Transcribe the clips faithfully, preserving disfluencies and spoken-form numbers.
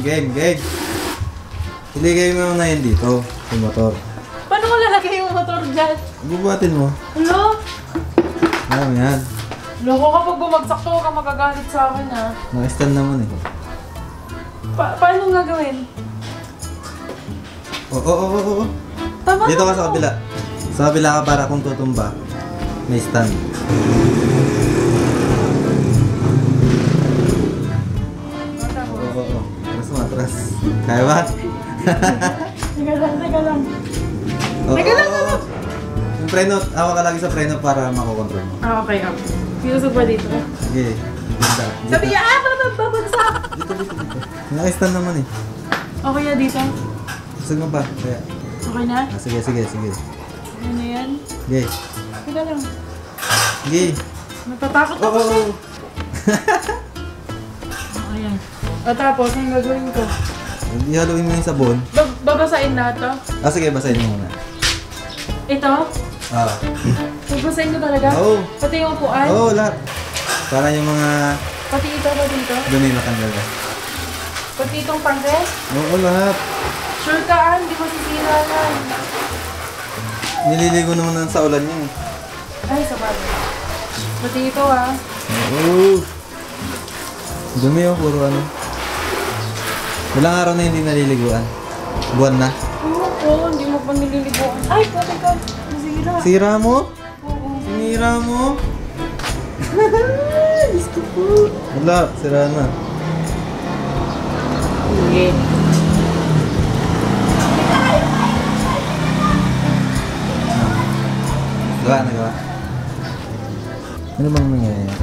game, game. Iligay mo na yun dito, yung motor. Paano ko lalagay yung motor dyan? Bubuhatin mo. Ano? Ano yan? Loko kapag bumagsak to, ka magagalit sa akin ha. Naka-stand naman eh. Pa paano nga gawin? Oo, oo, oo, oo. Tama Dito na ka sa ako. kabila. Sa kabila ka para kung tutumba. May stand. Oo, oo, oo. Mas matras. Kaya ba? Teka lang, teka lang. Oo, Teka lang, oo, oo. Yung preno, hawa ka lagi sa preno para makokontrol mo. Ah, okay, okay. Sinusog pa dito. Sige. Ganda. Dito. Sabi niya, ah, babagsak! Dito, dito, dito. Naka-stand naman eh. Okay na dito. Usag mo pa. Kaya. Okay na? Ah, sige, sige, sige. Ano na yan? Sige. Teka lang. Sige. Natatakot Oo, ako oo, siya. oo. Ayan. At tapos, ang gagawin ko? Hindi haluin mo yung sabon. Bab babasain lahat to? Ah, sige, basahin mo muna. Ito? Ah. Babasain ko talaga? Oo. Pati yung upuan? Oo, lahat. Para yung mga Pati ito, pati ito? dumi matanggal ka. Pati itong pangke? Oo, lahat. Sure ka, ah, hindi masisira yan. Nililigo naman sa ulan yun. Ay, sa bagay. Pati ito, ah. Oo. Dumi oh, puro ano. Ilang araw na hindi naliliguan? Buwan na? Oo, oo, hindi mo pa nililibuan. Ay, pati ka. Masira. Sira mo? Oo. Sinira mo? Diyos ko po. Wala, sira na. Sige. Gawa, nagawa. Ano bang nangyayari?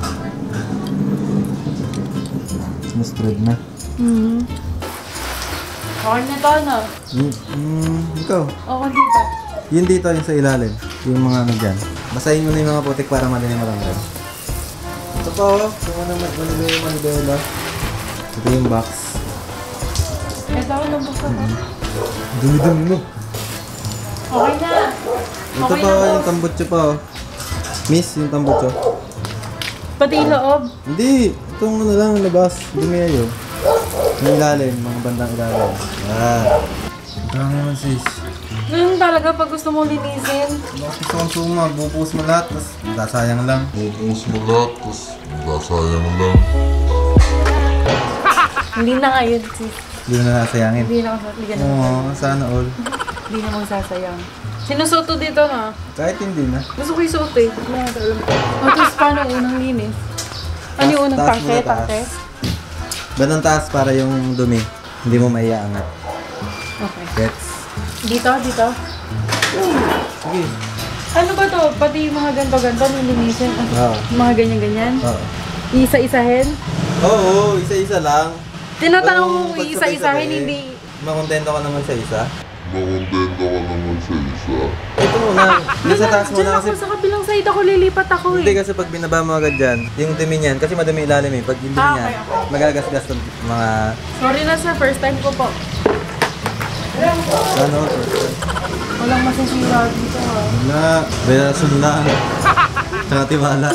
Sinuspread na. Hmm. Okay na to, no? Hmm, hmm, ikaw. Okay dito. Yun dito, yung sa ilalim. Yung mga ano dyan. Basahin mo na yung mga putik para madali matanggal. Ito pa oh. Yung ano, manibela, manibela. Ito yung box. Ito, nabuksan ko. Dumi-dumi mo. Okay na. Ito Okay pa na, oh, yung boss. tambutso pa oh. Miss, yung tambutso. Pati yung loob. Hindi. Itong ano lang, labas. Dumi ayo. Yung ilalim, mga bandang ilalim. Ah. Ito naman sis. Ganun talaga pag gusto mong linisin. Bakit gusto kong suma, bubus mo lahat, tapos dasayang lang. Bubus mo lahat, tapos nasayang lang. Hindi na ngayon, sis. Hindi mo na nasayangin. Hindi na masasayang. Oo, sana all. Hindi na magsasayang. Sinusuto dito, ha? Kahit hindi na. Gusto ko yung suot, eh. Wala na alam. O, tapos paano unang linis? Ano yung unang Taas tangke? muna, taas. Tangke? Bandang taas para yung dumi. Hindi mo maiaangat. Okay. Gets? Dito, dito. Sige. Ano ba to? Pati yung mga ganto-ganto, nilinisin. Oo. Yung mga ganyan-ganyan. Oo. Isa-isahin. Oo, isa-isa lang. Tinatanong Oo, mo pag isa-isahin, sabay-sabay. hindi... Makontento ka naman sa isa. Makontento ka naman sa isa. Ito muna. Yung sa taas Diyan muna ako kasi... sa kabilang side ako, lilipat ako Hindi eh. kasi pag binaba mo agad dyan, yung dumi niyan, kasi madumi ilalim eh. Pag yung dumi Ah, niyan, okay, okay. magagasgas ng mga... Sorry na sir, first time ko po. Ano? Walang masisira dito ha. Wala. Relasyon na. Tsaka tiwala.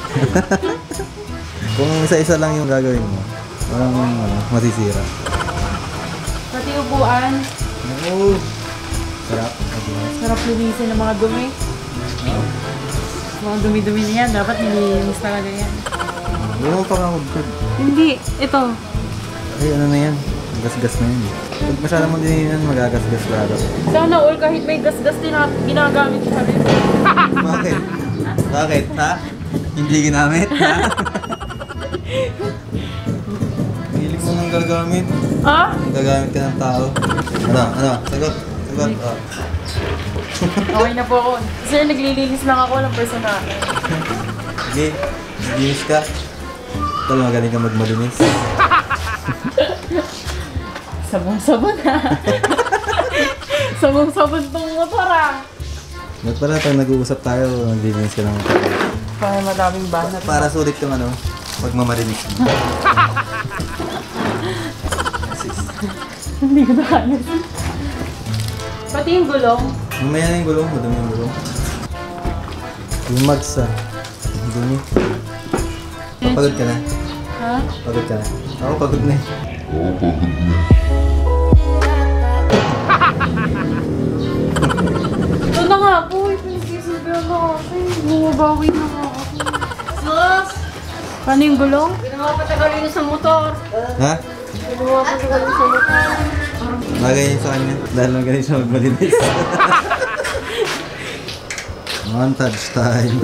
Kung isa-isa lang yung gagawin mo, walang ano, masisira. Pati upuan, Oo. Sarap. sarap linisin ng mga dumi. Mga dumi-dumi na yan, dapat nililinis talaga yan. Huwag mo pa kakagod. Hindi, ito. Ay, ano na yan? Gasgas na yun. Pag masyadong mo din yan, magagasgas lalo. Sana all kahit may gas-gas din na ginagamit sa rin. Bakit? Bakit? Ha? Hindi ginamit? Ha? Hilig mo nang gagamit. Ah? Gagamit ka ng tao. Ano? Ano? Sagot. Sagot. Oh. Okay na po ako. Kasi naglilinis lang ako ng personal. Sige. Maglinis ka. Ito, magaling ka magmalinis. Sabong-sabon ha. Sabong-sabon tong motor ah. Ba't pala pag nag-uusap tayo, naglilinis ka ng Para madaming banat. para sulit yung ano, pagmamalinis mo. Hindi ko na kaya. Pati yung gulong. Mamaya na yung gulong, madumi yung gulong. Yung mags ah. Ang dumi. Pagod ka na? Ha? Pagod ka na? Ako pagod na eh. Ako pagod na. Ito na nga po, pinagsisabihan na ako. Bumabawi na nga ako. Sus! Paano yung gulong? Ginawa pa tagalin sa motor. Ha? Ginawa pa tagalin sa motor. Bagay yun sa kanya. Dahil lang ganun siya magmalinis. Montage time.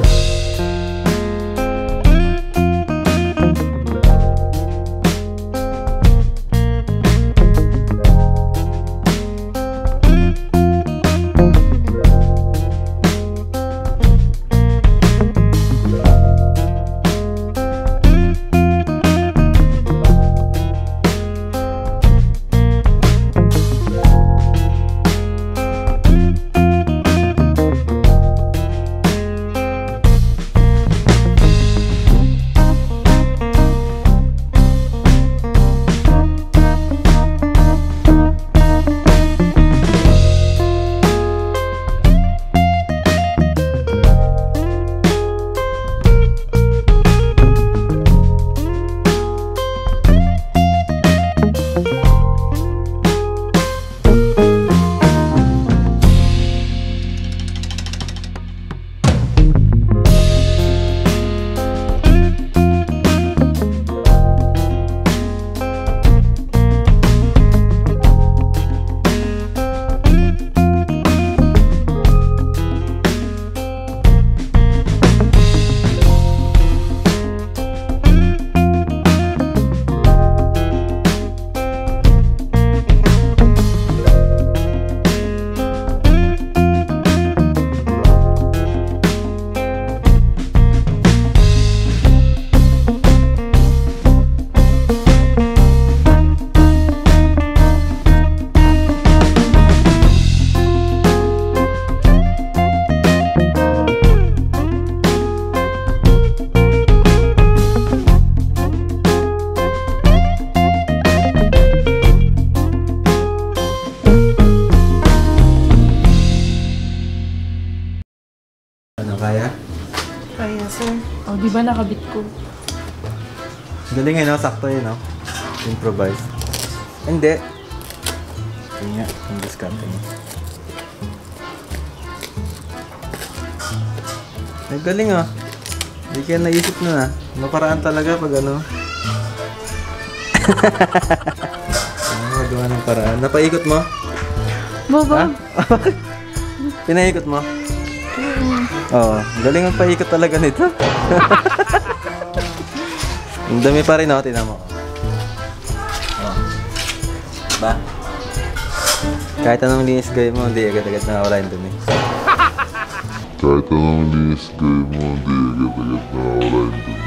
Ano, kaya? Kaya, sir. O, di ba nakabit ko? Galing eh, no? Sakto yun, no? Improvise. Hindi. Yun nga, yung diskarte mo. Ay, galing ah. Hindi kaya naisip na ah. Maparaan talaga pag ano. Ano, magawa ng paraan. Napaikot mo? Baba. Pinaikot mo? Oo, galing ang paikot talaga nito. Ang dami pa rin, oh, tinan mo. Oh. Ba? Kahit anong linis gawin mo, hindi agad-agad nakawala yung dumi. Kahit anong linis gawin mo, hindi agad-agad nakawala yung dumi.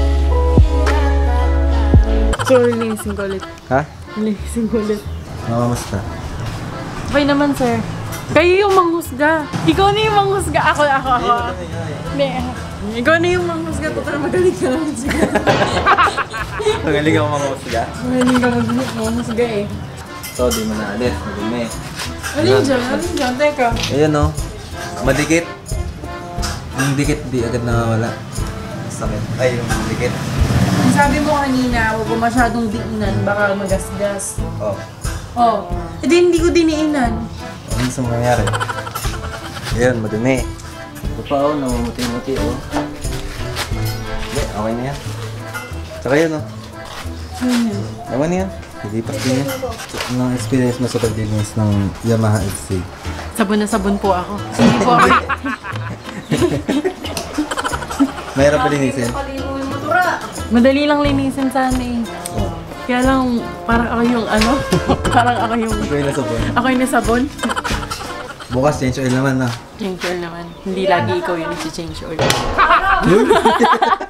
Sorry, linisin ko ulit. Ha? Linisin ko ulit. Makamusta? Okay naman, sir. Kayo yung manghusga. Ikaw na yung manghusga. Ako, ako, ako. Hindi. Ikaw na yung manghusga. Total, magaling ka naman siguro. Magaling ako makamusga. Magaling ka mag- manghusga eh. So, di mo na alis. Madumi. Ano yun dyan? Ano yun dyan? Teka. Ayan o. Madikit. Yung dikit, di agad nakawala. Sakit. Ay, yung dikit. Sabi mo kanina, huwag ko masyadong diinan. Baka magasgas. Oh. Oh. Eh di, hindi ko diniinan. Ano gusto mo nangyari? Ayan, madumi. Ito pa o, namumuti-muti o. Hindi, okay na yan. Tsaka yun o. Hmm. Naman yan. Hilipas din yan. Anong experience mo sa pag-dilinis ng Yamaha X C? Sabon na sabon po ako. Hindi po ako. Mahirap pa linisin? Paligo yung motora. Madali lang linisin sana eh. Oo. Kaya lang, parang ako yung ano, parang ako yung, Ito yung nasabon. ako yung nasabon. Bukas, change oil naman na. Change oil naman. Hindi lagi ikaw yung nag-change oil.